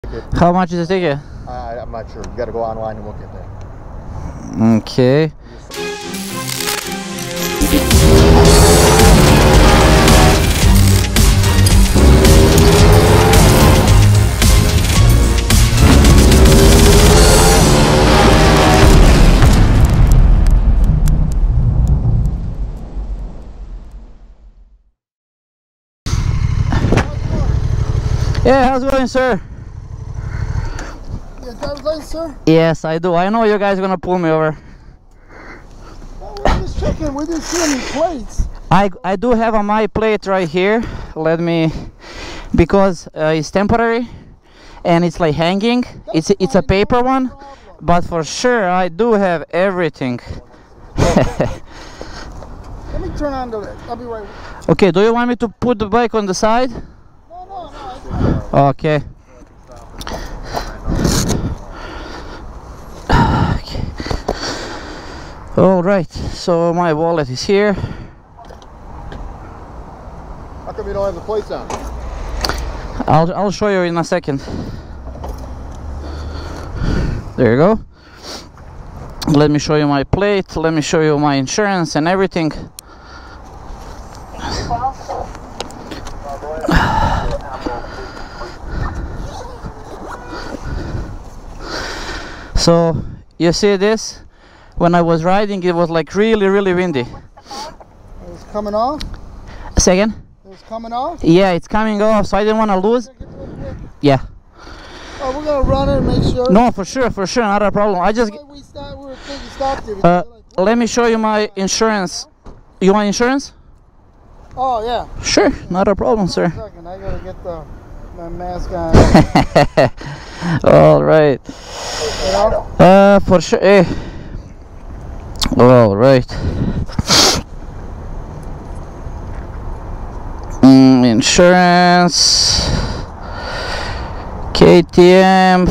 How much is the ticket? I'm not sure. You got to go online and look at that. Okay. Yeah, how's it going, sir? You got driver's license, sir? Yes, I do. I know you guys are gonna pull me over. Well, we're just checking. We didn't see any plates. I do have on my plate right here. Let me, because it's temporary and it's like hanging. It's a paper one, but for sure I do have everything. Let me turn on the. I'll be right with you. Okay, do you want me to put the bike on the side? No. Okay. Okay. All right. So my wallet is here. How come you don't have the plates on? I'll show you in a second. There you go. Let me show you my plate. Let me show you my insurance and everything. So you see this? When I was riding, it was like really windy. It was coming off. Second? It was coming off. Yeah, it's coming off, so I didn't want to lose. Yeah. Oh, we're gonna run it and make sure. No, for sure, not a problem. I just We were thinking stopped you. let me show you my insurance. You want insurance? Oh yeah. Sure, not a problem, sir. Second, I gotta get my mask on. All right. You know? For sure. Eh. All right. Insurance. KTM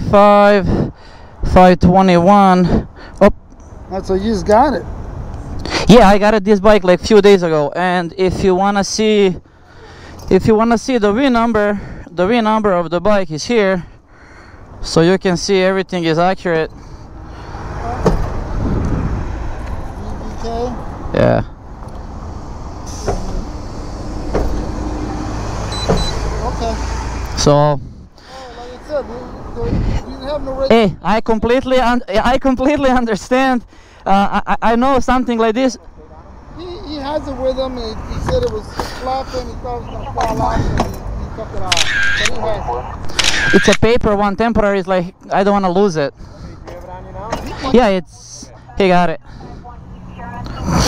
521. Oh. So you just got it. Yeah, I got this bike like few days ago, and if you wanna see the VIN number, the VIN number of the bike is here, so you can see everything is accurate. Okay. Yeah. Okay. So, Oh, like I said, you have no right. hey, I completely understand. I know something like this. He has it with him, and he said it was flopping. He thought it was gonna fall off, and he took it off. But he has it. It's a paper one, temporary. It's like I don't want to lose it. Do you have it on you now? Yeah, it's. He got it. Do you have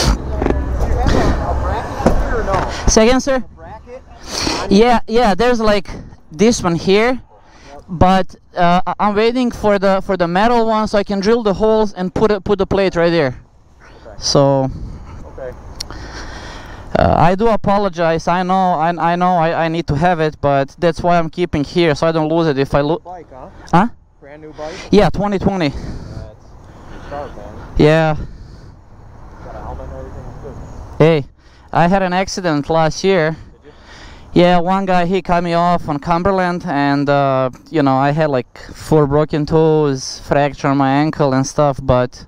a bracket here or no? Second, sir. Bracket? Yeah. There's like this one here, but I'm waiting for the metal one so I can drill the holes and put the plate right there. Okay. So. Okay. I do apologize. I know I need to have it, but that's why I'm keeping here so I don't lose it if I lose. Bike, huh? Huh? Brand new bike? Yeah, 2020. That's sharp, man. Yeah. Got a helmet and everything. Good. Hey, I had an accident last year. Did you? Yeah, one guy, he cut me off on Cumberland, and you know, I had like 4 broken toes, fracture on my ankle and stuff, but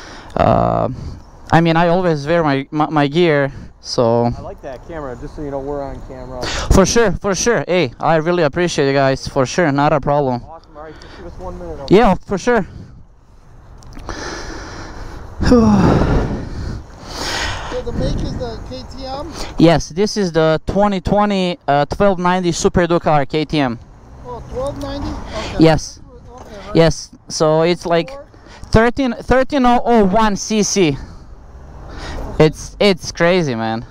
I mean, I always wear my gear, so I like that camera, just so you know we're on camera. for sure. Hey, I really appreciate you guys, for sure, not a problem. Awesome, alright, just give us 1 minute. Okay? Yeah, for sure. So the make is the KTM. Yes, this is the 2020 1290 Super Ducar KTM. Oh, 1290. Okay. Yes, Okay, right. yes. So it's like 13001 cc. It's crazy, man.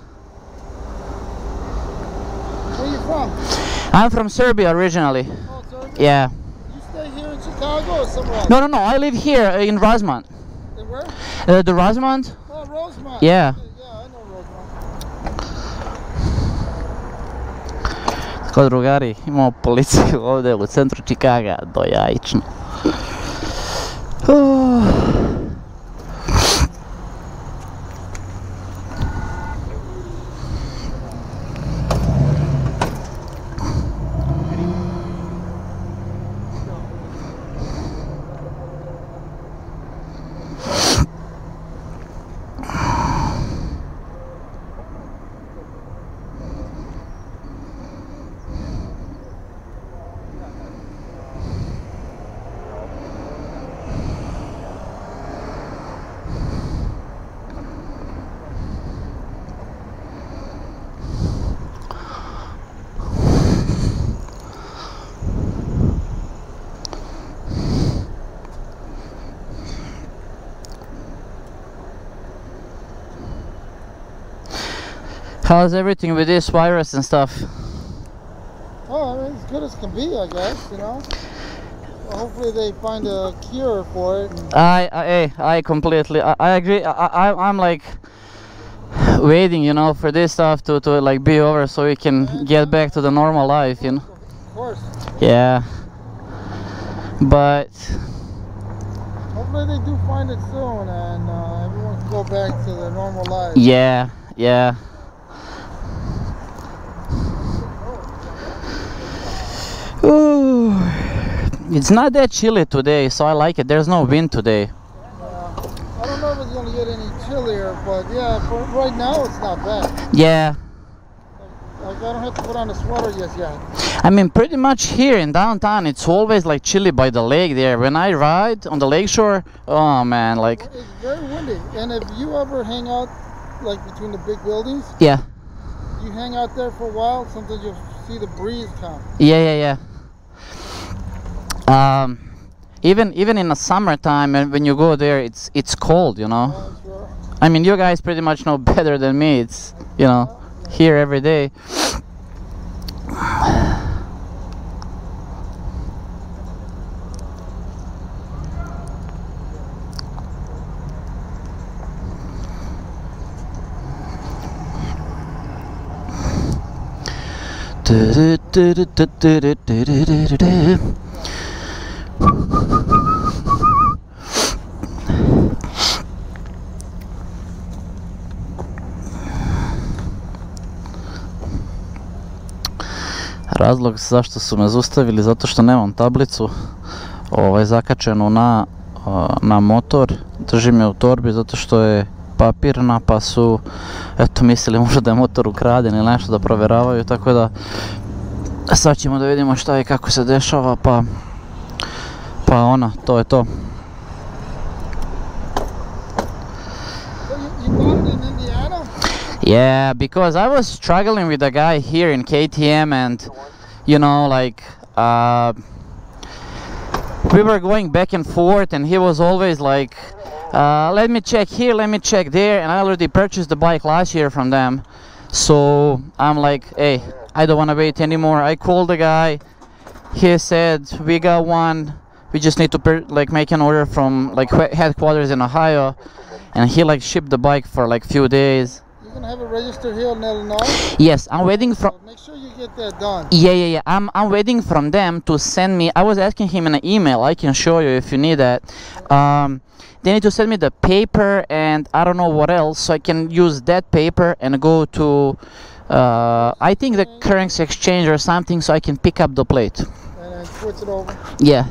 Where you from? I'm from Serbia originally. Oh, sorry. Yeah. You stay here in Chicago or somewhere else? No. I live here in Rosemont. In where? The Rosemont? Oh, Rosemont. Yeah. Okay, yeah, I know Rosemont. Tako, drugari, imamo policiju ovdje u centru Čikaga, dojajično. How's everything with this virus and stuff? Oh, I mean, as good as can be, I guess, you know. Well, hopefully they find a cure for it. And I completely, I agree. I'm like waiting, you know, for this stuff to like be over so we can get back to the normal life, you know. of course, Yeah. But hopefully they do find it soon, and everyone can go back to their normal life. yeah, yeah. Ooh. It's not that chilly today, so I like it. There's no wind today. I don't know if it's gonna get any chillier, but yeah, for right now it's not bad. Yeah. Like I don't have to put on a sweater just yet. I mean, pretty much here in downtown, it's always like chilly by the lake there. When I ride on the lakeshore, oh man, like. It's very windy, and if you ever hang out like between the big buildings, Yeah. you hang out there for a while, sometimes you'll see the breeze come. Yeah. Even in the summertime, and when you go there, it's cold, you know. Sure. I mean, you guys pretty much know better than me. It's, you know, here every day. Razlog zašto su me zaustavili, zato što nemam tablicu zakačenu na motor, držim je u torbi zato što je papirna, pa su eto mislili možda da je motor ukraden ili nešto da provjeravaju, tako da sad ćemo da vidimo šta i kako se dešava, pa to je to. You bought it in Indiana? Yeah, because I was struggling with a guy here in KTM, and you know, like we were going back and forth, and he was always like, let me check here, let me check there, and I already purchased the bike last year from them, so I'm like, hey, I don't want to wait anymore. I called the guy. He said we got one, we just need to like make an order from like headquarters in Ohio, and he like shipped the bike for like few days. You're gonna have it registered here in Illinois? Yes, I'm waiting from. Make sure you get that done. Yeah. I'm waiting from them to send me. I was asking him in an email. I can show you if you need that. They need to send me the paper and I don't know what else, so I can use that paper and go to I think the currency exchange or something, so I can pick up the plate. And then switch it over. Yeah.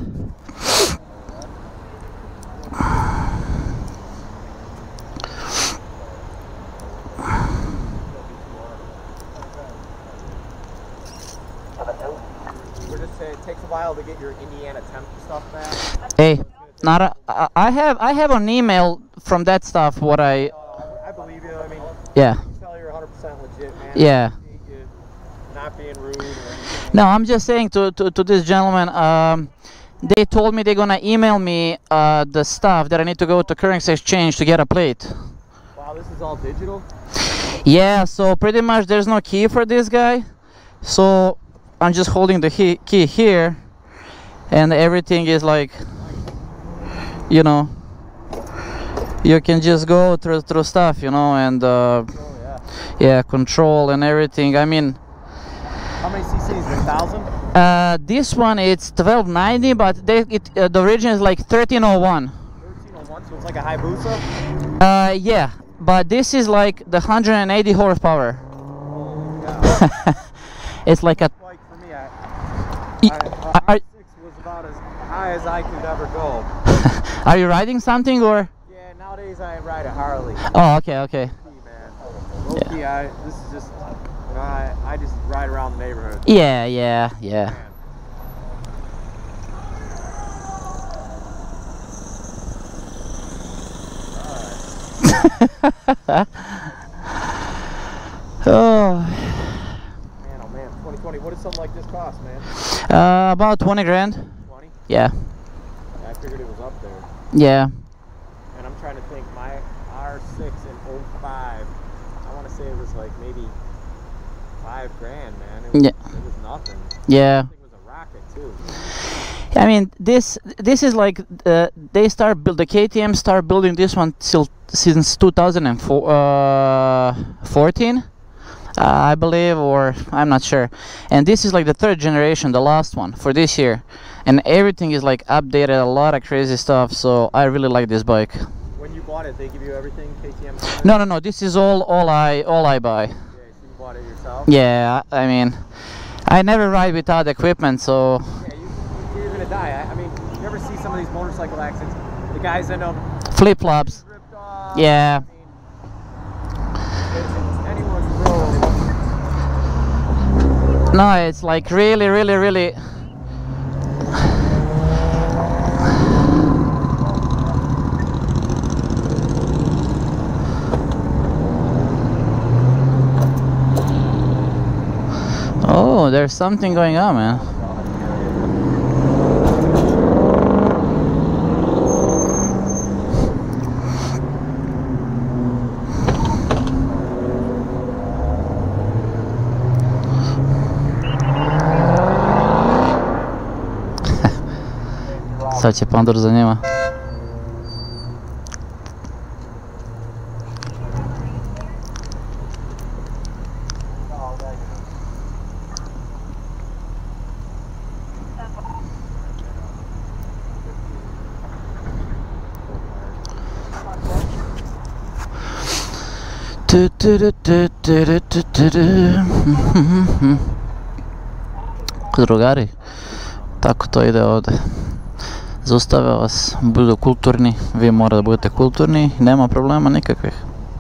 It takes a while to get your Indiana temp stuff back. Hey, I have an email from that stuff. What I believe you. I mean, yeah. you tell you're 100% legit, man. Yeah. You're not being rude or anything. No, I'm just saying to this gentleman. They told me they're gonna email me the stuff that I need to go to currency exchange to get a plate. Wow, this is all digital? Yeah, so pretty much there's no key for this guy. So I'm just holding the key here, and everything is like, you know, you can just go through stuff, you know, and yeah, control and everything. I mean, how many cc's? 1,000? This one it's 1290, but the origin is like 1301. 1301, so it's like a Hayabusa? Yeah, but this is like the 180 horsepower. It's like a. Like for me, R6 was about as high as I could ever go. Are you riding something or? Yeah, nowadays I ride a Harley. Oh, okay. Man. Low-key, this is just, you know, I just ride around the neighborhood. Yeah. Oh. Man, 2020. What does something like this cost, man? About 20 grand. 20? Yeah. I figured it was up there. Yeah. And I'm trying to think, my R6 in 05, I want to say it was like maybe 5 grand, man. It was, Yeah. it was nothing. Yeah. It was a racket too. I mean, this is like they start build the KTM start building this one since 2014, I believe, or I'm not sure. And this is like the 3rd generation, the last one for this year, and everything is like updated, a lot of crazy stuff. So I really like this bike. When you bought it, they give you everything KTM. No. This is all I buy. Yeah, so you bought it yourself. Yeah, I mean, I never ride without equipment, so. Yeah, you're gonna die. I mean, you ever see some of these motorcycle accidents? The guys end up Flip flops. ripped off. Yeah. I mean, it's anyone's road. No, it's like really. Oh, there's something going on, man. Co cię Pandur za nie ma? Drugari, tako to ide ovdje. Zaustave vas, budu kulturni, vi morate da budete kulturni, nema problema nikakvih.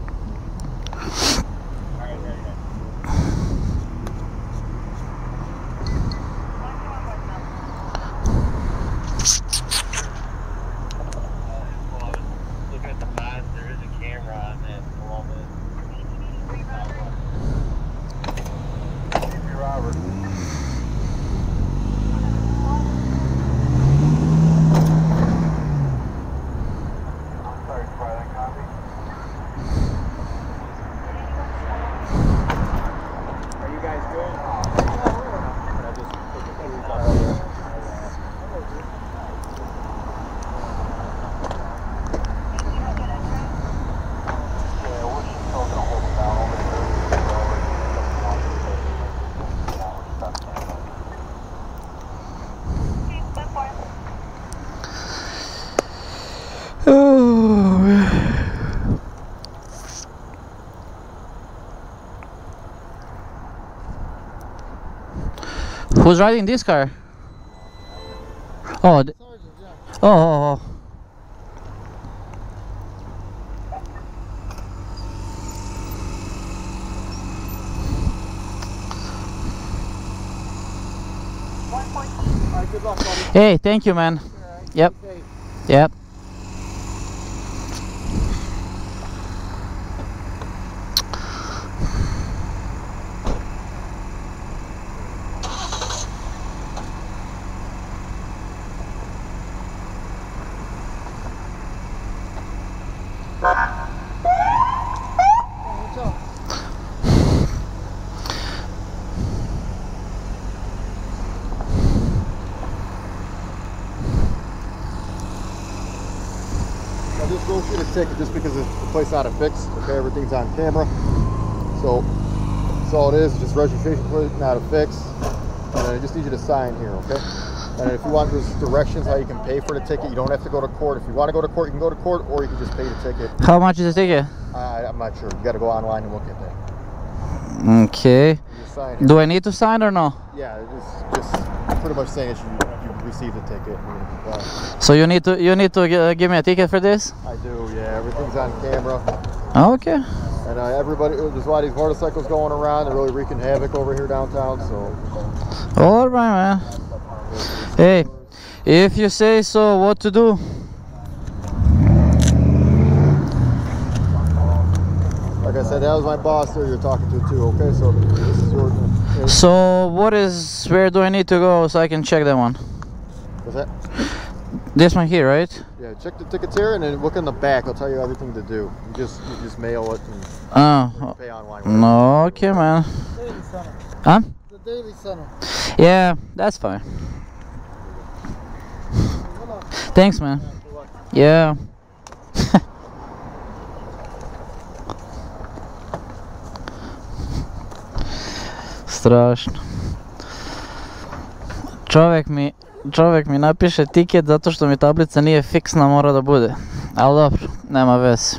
Who's riding this car? Oh, oh. Good luck, buddy. Hey, thank you, man. Yep. Okay. Yep. What's up? I just wrote you the ticket just because the place out of fix. Okay, everything's on camera. So that's all it is, just registration plate, not a fix. And I just need you to sign here, okay? And if you want, there's directions how you can pay for the ticket. You don't have to go to court. If you want to go to court, you can go to court, or you can just pay the ticket. How much is the ticket? I'm not sure. You got to go online and look at that. Okay. You just sign here. Do I need to sign or no? Yeah, it's just pretty much saying that you received the ticket. And you're gonna comply. So you need to give me a ticket for this? I do, yeah. Everything's on camera. Okay. And everybody, there's a lot of these motorcycles going around. They're really wreaking havoc over here downtown. So. All right, man. Hey, if you say so, what to do? Like I said, that was my boss there you're talking to too, okay? So this is your... So where do I need to go so I can check that one? What's that? This one here, right? Yeah, check the tickets here and then look in the back. I'll tell you everything to do. You just mail it and Oh, pay online. no, okay, man. Ladies, center. Huh? The Daily Center. Yeah, that's fine. Thanks, man. Yeah. Strašno. Čovjek mi napiše tiket zato što mi tablica nije fiksna, mora da bude. Ali dobro, nema veze.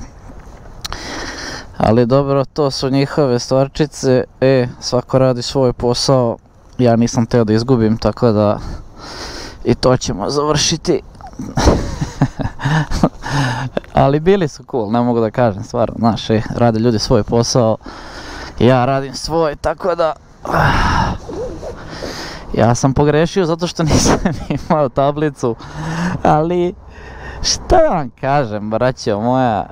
Ali dobro, to su njihove stvarčice. Svako radi svoj posao. Ja nisam teo da izgubim, tako da i to ćemo završiti. Ali bili su cool, ne mogu da kažem, stvarno, znaš, rade ljudi svoj posao. Ja radim svoj, tako da ja sam pogrešio zato što nisam imao tablicu, ali šta da vam kažem, braćo moja,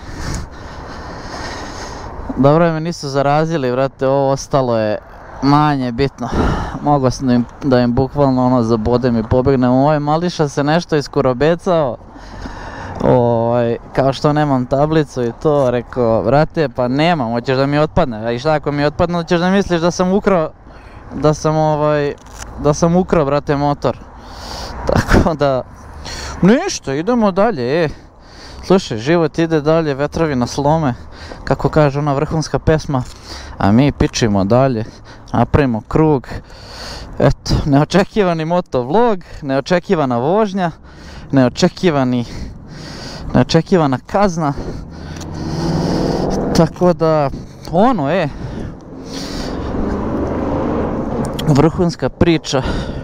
dobro je me nisu zarazili, brate, ovo ostalo je manje bitno. Mogao sam da im bukvalno ono zabodem i pobegnem. Ovaj mališa se nešto iskurobecao, kao što nemam tablicu i to, rekao, brate, pa nemam, hoćeš da mi otpadne, i šta ako mi otpadne, hoćeš da misliš da sam ukrao, da sam ukrao, brate, motor. Tako da, ništa, idemo dalje, Slušaj, život ide dalje, vetrovi nas lome, kako kaže ona vrhunska pesma, a mi pičimo dalje, napravimo krug. Eto, neočekivani motovlog, neočekivana vožnja, neočekivana kazna. Tako da, vrhunska priča.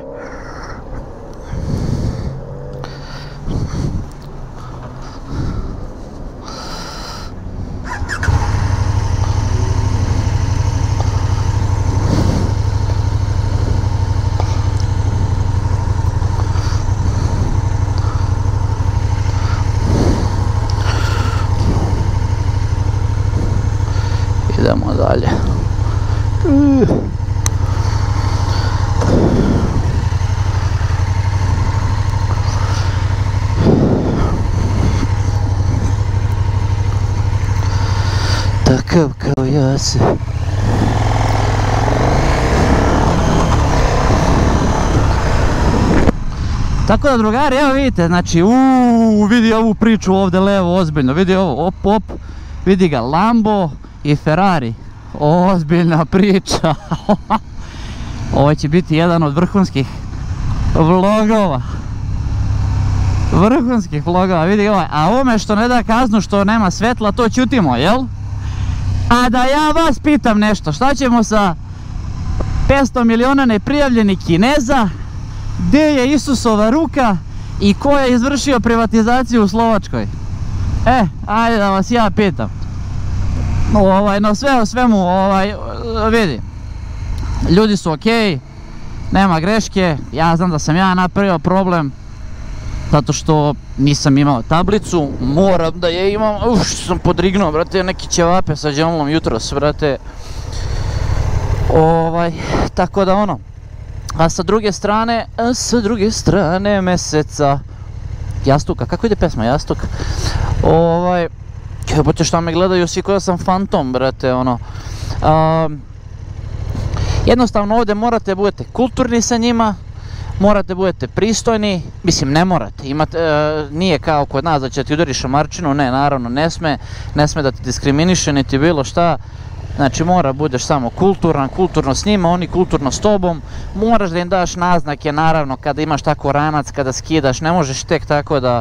Idemo dalje. Takav kao ja se. Tako da, drugari, evo vidite, znači, vidi ovu priču ovdje levo, ozbiljno, vidi ovo, op, vidi ga, Lambo i Ferrari, ozbiljna priča. Ovo će biti jedan od vrhunskih vlogova. Vidi ovaj, a ovome što ne da kaznu, što nema svetla, to ćutimo, jel? A da ja vas pitam nešto, šta ćemo sa 500 miliona neprijavljenih Kineza, gdje je Isusova ruka i ko je izvršio privatizaciju u Slovačkoj? Ajde da vas ja pitam. No sve o svemu, vidi, ljudi su okej, nema greške, ja znam da sam ja napravio problem, zato što nisam imao tablicu, moram da je imam, što sam podrignuo, brate, neki ćevape sa džemlom jutros, brate, tako da a sa druge strane meseca, Jastuka, kako ide pesma, Jastuk, jebote, šta me gledaju svi koja sam fantom, brate, jednostavno ovdje morate budete kulturni sa njima, morate budete pristojni, mislim ne morate, nije kao kod nas da će ti udariš šamarčinu, ne, naravno ne sme da ti diskriminiše niti bilo šta, znači mora budeš samo kulturan, kulturno s njima, oni kulturno s tobom, moraš da im daš naznake, naravno kada imaš tako ranac, kada skidaš, ne možeš tek tako da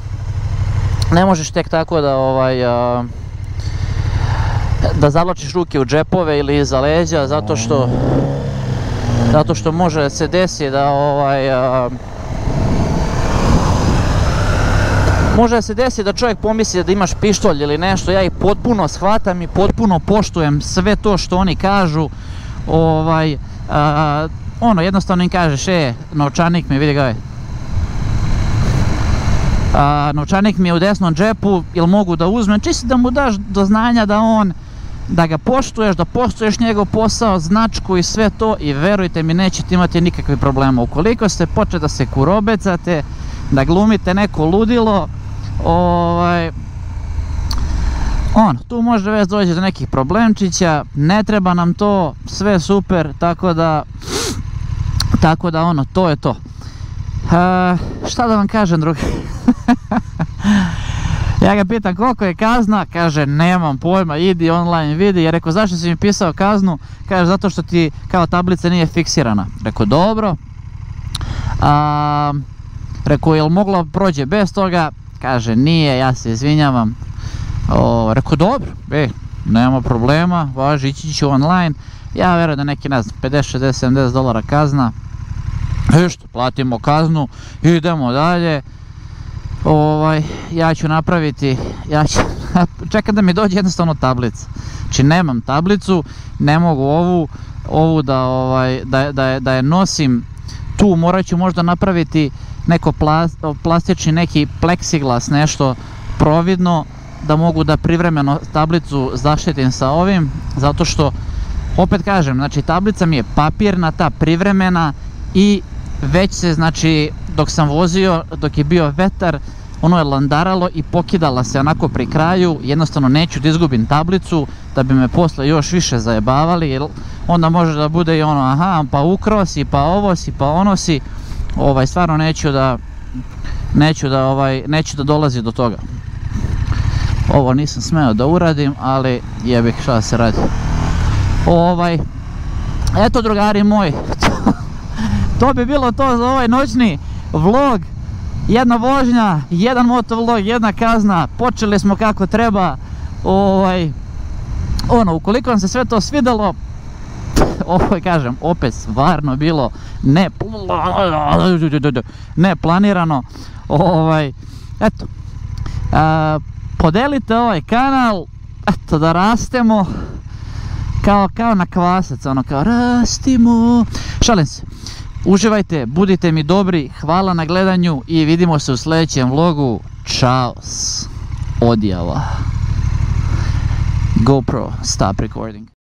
da zavlačiš ruke u džepove ili iza leđa, zato što može se desi da može se desi da čovjek pomisli da imaš pištolj ili nešto. Ja ih potpuno shvatam i potpuno poštujem sve to što oni kažu. Jednostavno im kažeš, novčanik mi, vidi ga novčanik mi je u desnom džepu, ili mogu da uzmem, čisto da mu daš do znanja da ga poštuješ, da poštuješ njegov posao, značku i sve to, i verujte mi, nećete imati nikakvih problema. Ukoliko ste počeli da se kurobecate, da glumite neko ludilo, Tu može već doći do nekih problemčića, ne treba nam to, sve super, tako da to je to. Šta da vam kažem, drugi? Ja ga pitam koliko je kazna, kaže nemam pojma, idi online vidi. Ja rekao zašto si mi pisao kaznu, kaže zato što ti kao tablica nije fiksirana. Rekao dobro. Rekao jel moglo prođe bez toga, kaže nije, ja se izvinjavam. Rekao dobro, nema problema, važi, ići ću online. Ja verujem da neki, ne znam, 50, 60, 70 dolara kazna. Što, platimo kaznu, idemo dalje. Ja ću napraviti, čekam da mi dođe jednostavno tablica. Znači nemam tablicu, ne mogu ovu da je nosim tu, morat ću možda napraviti neko plastični, neki pleksiglas, nešto providno, da mogu da privremeno tablicu zaštitim sa ovim, zato što, opet kažem, znači tablica mi je papirna, ta privremena, i već se, znači, dok sam vozio, dok je bio vetar, ono je landaralo i pokidala se onako pri kraju. Jednostavno neću da izgubim tablicu, da bi me posle još više zajebavali, jer onda može da bude i ono, aha, pa ukrao si, pa ovo si, pa ono si. Stvarno neću da dolazi do toga. Ovo nisam smeo da uradim, ali jebih, šta se radi. Eto, drugari moji, to bi bilo to za ovaj noćni vlog. Jedna vožnja, jedan motovlog, jedna kazna, počeli smo kako treba. Ukoliko vam se sve to svidelo, kažem, opet stvarno bilo ne planirano. Eto, podelite ovaj kanal, eto, da rastemo kao na kvasac, ono kao rastimo. Šalim se. Uživajte, budite mi dobri, hvala na gledanju i vidimo se u sljedećem vlogu. Ćao, odjava. GoPro, stop recording.